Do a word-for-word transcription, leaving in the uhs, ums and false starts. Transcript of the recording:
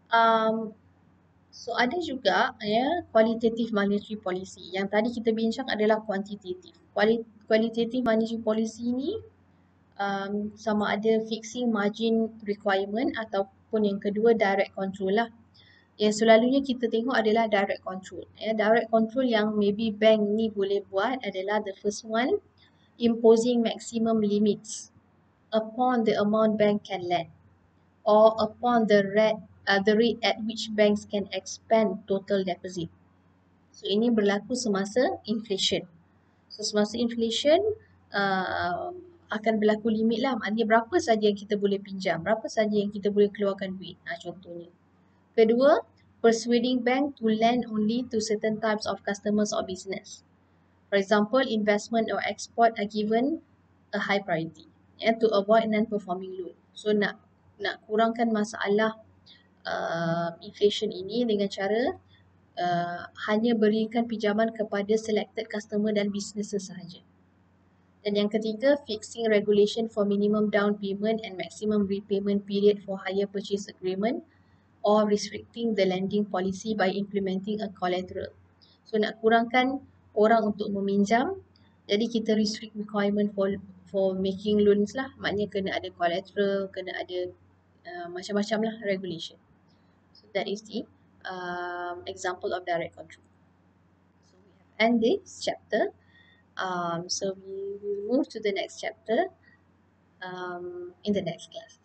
Um, so ada juga ya qualitative monetary policy. Yang tadi kita bincang adalah quantitative. Quali- qualitative monetary policy ni um, sama ada fixing margin requirement ataupun yang kedua direct control lah. Yang selalunya kita tengok adalah direct control. Ya, direct control yang maybe bank ni boleh buat adalah the first one, imposing maximum limits upon the amount bank can lend or upon the rate uh, the rate at which banks can expand total deposit. So ini berlaku semasa inflation. So semasa inflation uh, akan berlaku limit lah. Maknanya berapa saja yang kita boleh pinjam, berapa saja yang kita boleh keluarkan duit. Nah, contohnya. Kedua, persuading bank to lend only to certain types of customers or business. For example, investment or export are given a high priority and to avoid non-performing loan. So nak nak kurangkan masalah uh, inflation ini dengan cara uh, hanya berikan pinjaman kepada selected customer dan businesses sahaja. Dan yang ketiga, fixing regulation for minimum down payment and maximum repayment period for hire purchase agreement or restricting the lending policy by implementing a collateral. So nak kurangkan orang untuk meminjam, jadi kita restrict requirement for for making loans lah. Maknanya kena ada collateral, kena ada uh, macam-macam lah regulation. So that is the um, example of direct control. So we have end this chapter. Um, so we will move to the next chapter um, in the next class.